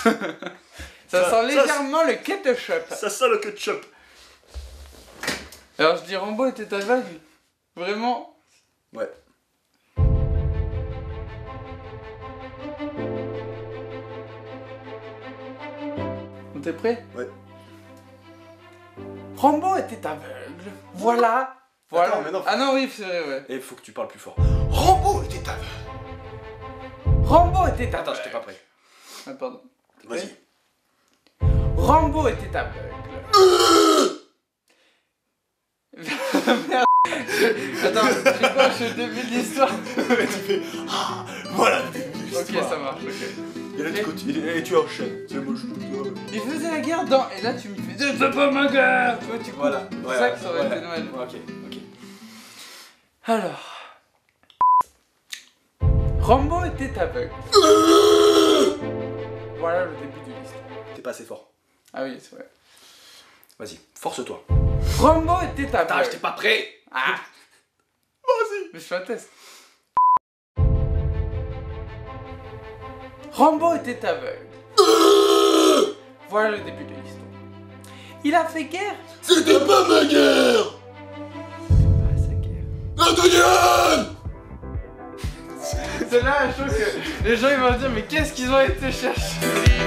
Ça sent légèrement le ketchup. Ça sent le ketchup. Alors je dis Rambo était aveugle. Vraiment? Ouais. T'es prêt? Ouais. Rambo était aveugle. Voilà. Voilà. Attends, mais non, Ah non, oui, c'est vrai, ouais. Et il faut que tu parles plus fort. Rambo était aveugle. Rambo était aveugle. Attends, j'étais pas prêt. Ah, pardon. Vas-y. Rambo était aveugle. Merde. Attends, c'est quoi, je suis au début de l'histoire? Tu fais ah, voilà le début de Ok, l'histoire. ça marche, ok. Et là tu continues, et tu enchaînes. C'est moi je peux te... Il faisait la guerre dans... Et là tu me fais... C'est pas ma guerre. Tu vois, tu coupes. Voilà. C'est ça que ça aurait été Noël. Ok, ok. Alors... Rambo était aveugle. Voilà le début de l'histoire. T'es pas assez fort. Ah oui, c'est vrai. Vas-y, force-toi. Rambo était aveugle. Attends, j'étais pas prêt. Ah. Vas-y. Mais je fais un test. Rambo était aveugle. Voilà le début de l'histoire. Il a fait guerre. C'était pas ma guerre. Pas sa guerre. La gueule. C'est là, je trouve que les gens ils vont se dire mais qu'est-ce qu'ils ont été chercher.